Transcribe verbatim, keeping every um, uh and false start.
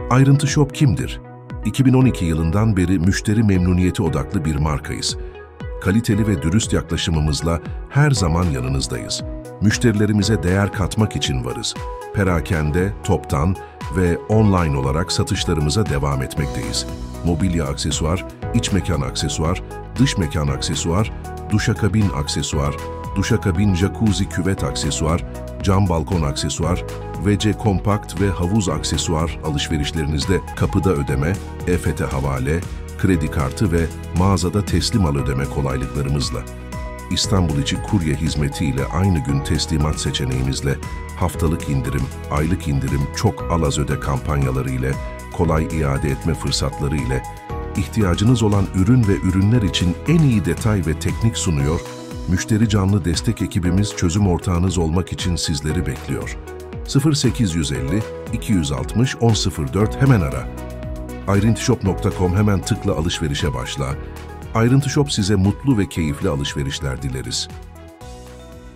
Ayrıntı Shop kimdir? iki bin on iki yılından beri müşteri memnuniyeti odaklı bir markayız. Kaliteli ve dürüst yaklaşımımızla her zaman yanınızdayız. Müşterilerimize değer katmak için varız. Perakende, toptan ve online olarak satışlarımıza devam etmekteyiz. Mobilya aksesuar, iç mekan aksesuar, dış mekan aksesuar, duşakabin aksesuar, duşakabin jacuzzi küvet aksesuar, cam balkon aksesuar, V C kompakt ve havuz aksesuar alışverişlerinizde kapıda ödeme, E F T havale, kredi kartı ve mağazada teslim al ödeme kolaylıklarımızla. İstanbul içi kurye hizmetiyle aynı gün teslimat seçeneğimizle haftalık indirim, aylık indirim, çok al az öde kampanyaları ile kolay iade etme fırsatları ile ihtiyacınız olan ürün ve ürünler için en iyi detay ve teknik sunuyor, müşteri canlı destek ekibimiz çözüm ortağınız olmak için sizleri bekliyor. sıfır sekiz yüz elli iki yüz altmış on sıfır dört hemen ara. ayrıntıshop nokta com hemen tıkla alışverişe başla. Ayrıntı Shop size mutlu ve keyifli alışverişler dileriz.